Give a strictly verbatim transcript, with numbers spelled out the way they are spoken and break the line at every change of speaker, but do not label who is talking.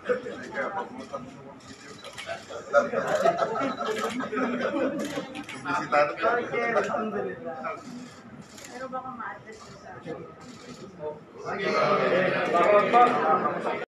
Kaya pagpunta mo sa mga video ka. Bisitado ka.
Pero baka ma-address sa